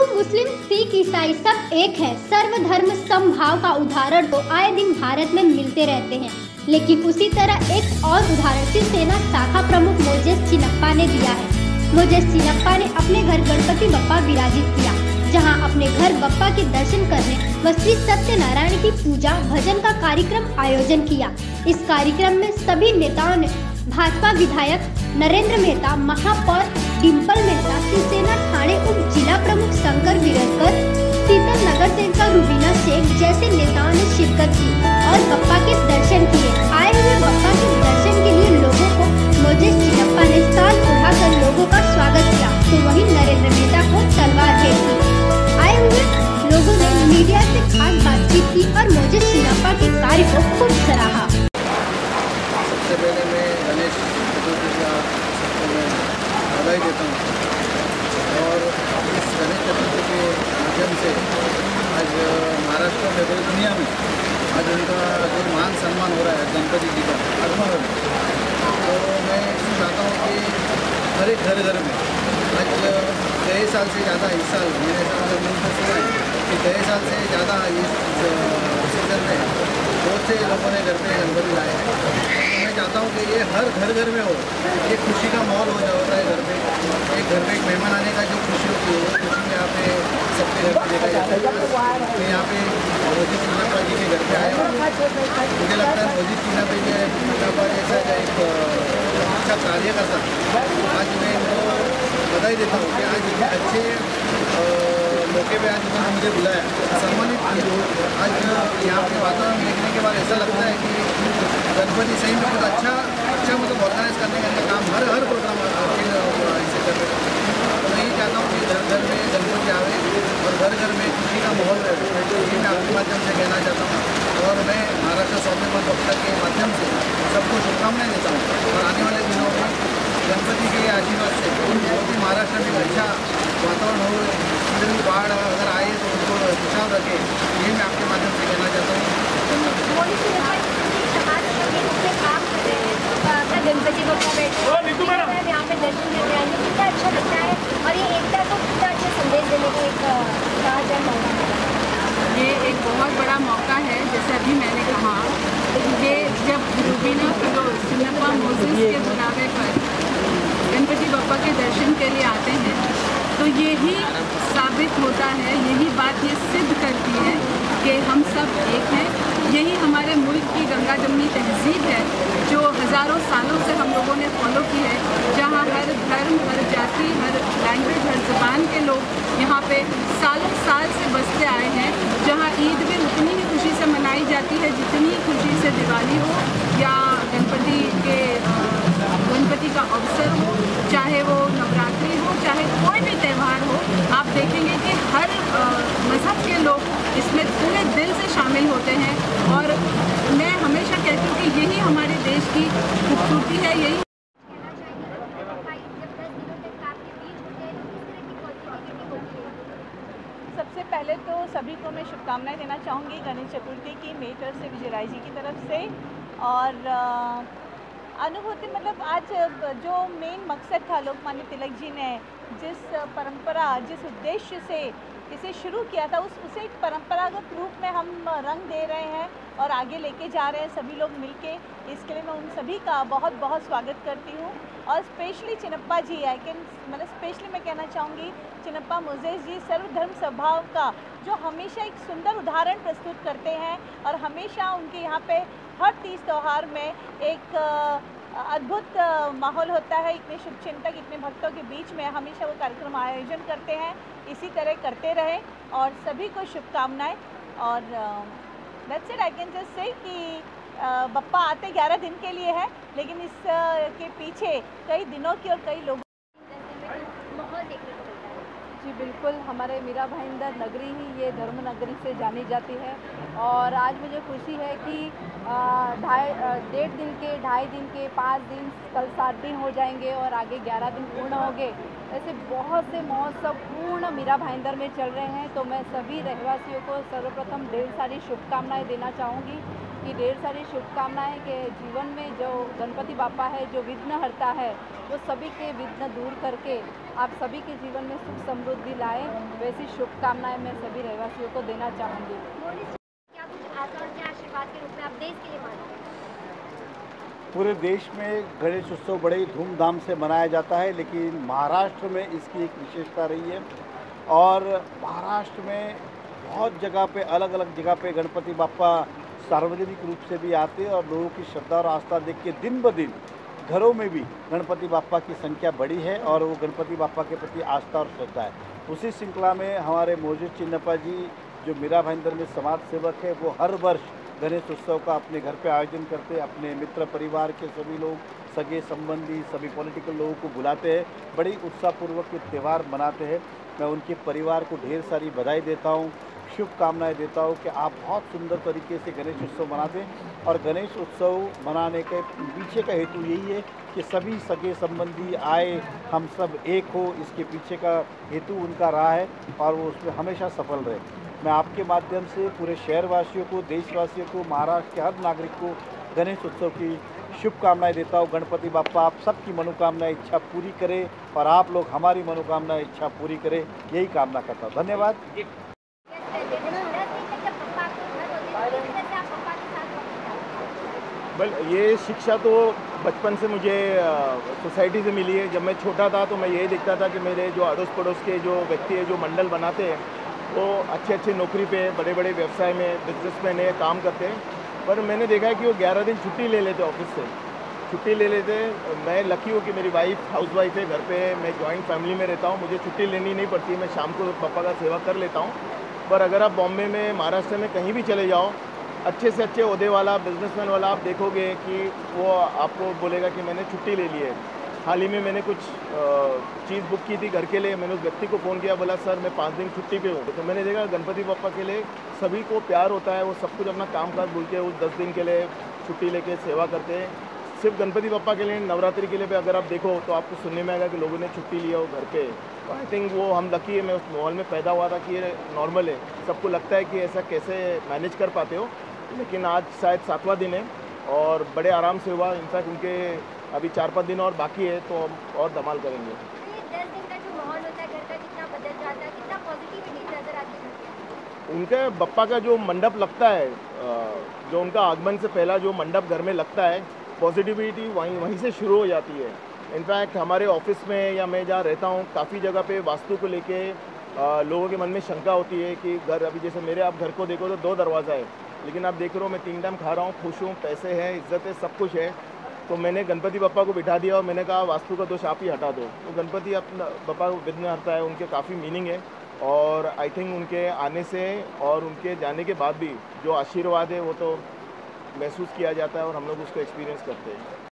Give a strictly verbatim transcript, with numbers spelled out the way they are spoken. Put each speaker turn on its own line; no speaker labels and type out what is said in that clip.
मुस्लिम, सिख, ईसाई सब एक है। सर्वधर्म समभाव का उदाहरण तो आए दिन भारत में मिलते रहते हैं, लेकिन उसी तरह एक और उदाहरण शिवसेना शाखा प्रमुख मोजेस चिन्नप्पा ने दिया है। मोजेस चिन्नप्पा ने अपने घर गणपति बप्पा विराजित किया, जहां अपने घर बप्पा के दर्शन करने व श्री सत्यनारायण की पूजा भजन का कार्यक्रम आयोजन किया। इस कार्यक्रम में सभी नेताओं ने भाजपा विधायक नरेंद्र मेहता, महापौर डिम्पल मेहता, शिवसेना ठाणे उप जिला प्रमुख शंकर विरजकर, शीतल नगर सेविका रुबीना शेख जैसे नेताओं ने शिरकत की और बप्पा के दर्शन किए। आए हुए बप्पा के दर्शन के लिए लोगों को मोजेस चिन्नप्पा ने साल उठाकर लोगों का स्वागत किया, तो वहीं नरेंद्र मेहता को तलवार भेंट की। आए हुए लोगों ने मीडिया से खास बातचीत की और मोजेस चिन्नप्पा के कार्य को खूब सराहा।
सबसे पहले मैं गणेश चतुर्थी का सबको मैं बधाई देता हूँ और इस गणेश चतुर्थी के माध्यम से आज महाराष्ट्र में पूरी दुनिया में आज उनका जो मान सम्मान हो रहा है गणपति जी का आगमन हो रहा है, तो मैं चाहता हूँ कि हर एक घर घर में आज कई साल से ज़्यादा इस साल मेरे साथ मिलकर सुना है कि कई साल से ज़्यादा इस सीजन में बहुत से लोगों ने घर पे गणपति लाए हैं। तो मैं चाहता हूँ कि ये हर घर घर में हो, ये खुशी का माहौल हो जाता है। घर पे एक घर पे एक मेहमान आने का जो खुशी होती है वो खुशी में यहाँ पे सबके घर पे देखा जाता है। तो यहाँ पे मोजेस चिन्नप्पा जी के घर पे आए और मुझे लगता है मोजेस चिन्नप्पा जैसा एक अच्छा कार्यकर्ता, आज मैं इनको बधाई देता हूँ कि आज इतने अच्छे मौके पे आज उन्होंने मुझे बुलाया, सम्मानित किया। आज यहाँ पे वातावरण देखने के बाद ऐसा लगता है कि गणपति सही में बहुत अच्छा अच्छा मतलब ऑर्गेनाइज करने का काम हर हर प्रोग्राम ऐसे कर रहे हैं। तो मैं ये चाहता हूँ कि घर घर में गणपति आवे और घर घर में खुशी का माहौल रहे, ये मैं आपके माध्यम से कहना चाहता हूँ। और मैं महाराष्ट्र स्वाभिमान मोर्चा के माध्यम से सबको शुभकामनाएं देता हूँ और आने वाले दिनों में गणपति के आशीर्वाद से बहुत ही महाराष्ट्र में अच्छा वातावरण हो, इधर भी बाढ़ अगर आए तो उनको हिसाब रखे, ये मैं आपके माध्यम से कहना चाहता हूँ।
गणपति बप्पा बैठे यहाँ पे दर्शन करने आए, कितना अच्छा लगता है और ये एकता को कितना अच्छा संदेश देने का एक राज है।
ये एक बहुत बड़ा मौका है, जैसे अभी मैंने कहा कि जब रुबीना चिन्नप्पा मोजेस के बुलावे पर गणपति बप्पा के दर्शन के लिए आते हैं, तो यही साबित होता है, यही बात ये सिद्ध करती है कि हम सब एक हैं। यही हमारे मुल्क की गंगा जमुनी तहजीब है जो हज़ारों सालों से हम लोगों ने फॉलो की है, जहाँ हर धर्म, हर जाति, हर लैंग्वेज, हर ज़बान के लोग यहाँ पे सालों साल से बसते आए हैं, जहाँ ईद भी उतनी ही खुशी से मनाई जाती है जितनी खुशी से दिवाली हो या गणपति के गणपति का अवसर हो, चाहे वो नवरात्रि हो, चाहे कोई भी त्यौहार हो। आप देखेंगे कि हर मज़हब के लोग इसमें पूरे दिल से शामिल होते हैं और मैं हमेशा कहती हूँ कि यही हमारे देश की खूबसूरती है। यही
सबसे पहले तो सभी को मैं शुभकामनाएं देना चाहूँगी गणेश चतुर्थी की मेरी तरफ से, विजय राय जी की तरफ से। और अनुभूति मतलब आज जो मेन मकसद था लोकमान्य तिलक जी ने जिस परंपरा, जिस उद्देश्य से इसे शुरू किया था, उस उसे एक परंपरागत रूप में हम रंग दे रहे हैं और आगे लेके जा रहे हैं सभी लोग मिलके। इसके लिए मैं उन सभी का बहुत बहुत स्वागत करती हूँ और specially Chinnappa ji, I can मतलब स्पेशली मैं कहना चाहूँगी चिन्नप्पा मोजेस जी सर्वधर्म स्वभाव का जो हमेशा एक सुंदर उदाहरण प्रस्तुत करते हैं और हमेशा उनके यहाँ पे हर तीज त्यौहार में एक अद्भुत माहौल होता है। इतने शुभचिंतक, इतने भक्तों के बीच में हमेशा वो कार्यक्रम आयोजन करते हैं, इसी तरह करते रहें और सभी को शुभकामनाएं। और that's it, I can just say कि बप्पा आते ग्यारह दिन के लिए है, लेकिन इस के पीछे कई दिनों की और कई लोगों
माहौल देखने को मिलता है।
जी बिल्कुल, हमारे मीरा भाईंदर नगरी ही ये धर्म नगरी से जानी जाती है और आज मुझे खुशी है कि ढाई डेढ़ दिन के, ढाई दिन के, पाँच दिन, कल सात दिन हो जाएंगे और आगे ग्यारह दिन पूर्ण होंगे। ऐसे बहुत से महोत्सव पूर्ण मीरा भाईंदर में चल रहे हैं, तो मैं सभी रहवासियों को सर्वप्रथम ढेर सारी शुभकामनाएं देना चाहूँगी कि ढेर सारी शुभकामनाएं कि जीवन में जो गणपति बापा है जो विघ्न हरता है वो सभी के विघ्न दूर करके आप सभी के जीवन में सुख समृद्धि लाए। वैसी शुभकामनाएं मैं सभी रहवासियों को देना चाहूँगी।
क्या कुछ आशा और क्या आशीर्वाद के रूप में आप देश के लिए मानते हैं?
पूरे देश में गणेश उत्सव बड़े ही धूमधाम से मनाया जाता है, लेकिन महाराष्ट्र में इसकी एक विशेषता रही है और महाराष्ट्र में बहुत जगह पे अलग अलग जगह पे गणपति बापा सार्वजनिक रूप से भी आते हैं और लोगों की श्रद्धा और आस्था देख के दिन ब दिन घरों में भी गणपति बापा की संख्या बढ़ी है और वो गणपति बापा के प्रति आस्था और श्रद्धा है। उसी श्रृंखला में हमारे मोजेस चिन्नप्पा जी जो मीरा भाईंदर में समाज सेवक है वो हर वर्ष गणेश उत्सव का अपने घर पे आयोजन करते हैं। अपने मित्र परिवार के सभी लोग, सगे संबंधी, सभी पॉलिटिकल लोगों को बुलाते हैं, बड़ी उत्साहपूर्वक ये त्यौहार मनाते हैं। मैं उनके परिवार को ढेर सारी बधाई देता हूँ, शुभकामनाएं देता हूँ कि आप बहुत सुंदर तरीके से गणेश उत्सव मनाते हैं। और गणेश उत्सव मनाने के पीछे का हेतु यही है कि सभी सगे संबंधी आए, हम सब एक हो, इसके पीछे का हेतु उनका रहा है और वो उसमें हमेशा सफल रहे। मैं आपके माध्यम से पूरे शहरवासियों को, देशवासियों को, महाराष्ट्र के हर नागरिक को गणेश उत्सव की शुभकामनाएं देता हूँ। गणपति बापा आप सबकी मनोकामना इच्छा पूरी करे और आप लोग हमारी मनोकामना इच्छा पूरी करें, यही कामना करता हूँ। धन्यवाद।
बल ये शिक्षा तो बचपन से मुझे सोसाइटी से मिली है। जब मैं छोटा था तो मैं यही देखता था कि मेरे जो अड़ोस पड़ोस के जो व्यक्ति है जो मंडल बनाते हैं वो अच्छे अच्छे नौकरी पे, बड़े बड़े व्यवसाय में बिजनेसमैन है, काम करते हैं। पर मैंने देखा है कि वो ग्यारह दिन छुट्टी ले लेते ऑफिस से, छुट्टी ले लेते। मैं लकी हूँ कि मेरी वाइफ हाउस वाइफ है, घर पे मैं जॉइंट फैमिली में रहता हूँ, मुझे छुट्टी लेनी नहीं पड़ती, मैं शाम को पापा का सेवा कर लेता हूँ। पर अगर आप बॉम्बे में, महाराष्ट्र में कहीं भी चले जाओ, अच्छे से अच्छे ओहदे वाला बिजनेसमैन वाला आप देखोगे कि वो आपको बोलेगा कि मैंने छुट्टी ले ली है। हाल ही में मैंने कुछ चीज़ बुक की थी घर के लिए, मैंने उस व्यक्ति को फ़ोन किया, बोला सर मैं पाँच दिन छुट्टी पे हूँ। तो मैंने देखा गणपति बापा के लिए सभी को प्यार होता है, वो सब कुछ अपना काम काज भूल के उस दस दिन के लिए छुट्टी लेके सेवा करते हैं। सिर्फ गणपति बापा के लिए, नवरात्रि के लिए भी अगर आप देखो तो आपको सुनने में आएगा कि लोगों ने छुट्टी लिया हो घर पे। तो आई थिंक वो हम लकी है, मैं उस माहौल में पैदा हुआ था कि ये नॉर्मल है। सबको लगता है कि ऐसा कैसे मैनेज कर पाते हो, लेकिन आज शायद सातवां दिन है और बड़े आराम से हुआ। इनफैक्ट उनके अभी चार पाँच दिन और बाकी है तो हम और धमाल करेंगे।
दस दिन का जो माहौल होता है घर का, कितना बदल जाता है, कितना पॉजिटिविटी नजर आती है?
उनके बप्पा का जो मंडप लगता है, जो उनका आगमन से पहला जो मंडप घर में लगता है, पॉजिटिविटी वहीं वहीं से शुरू हो जाती है। इनफैक्ट हमारे ऑफिस में या मैं जहाँ रहता हूँ काफ़ी जगह पे वास्तु को लेके लोगों के मन में शंका होती है कि घर, अभी जैसे मेरे आप घर को देखो तो दो दरवाज़ा है, लेकिन आप देख रहे हो मैं तीन टाइम खा रहा हूँ, खुश हूँ, पैसे हैं, इज्जत है, सब कुछ है। तो मैंने गणपति बापा को बिठा दिया और मैंने कहा वास्तु का दोष आप ही हटा दो। तो गणपति अपना बापा विघ्न हरता है, उनके काफ़ी मीनिंग है और आई थिंक उनके आने से और उनके जाने के बाद भी जो आशीर्वाद है वो तो महसूस किया जाता है और हम लोग उसको एक्सपीरियंस करते हैं।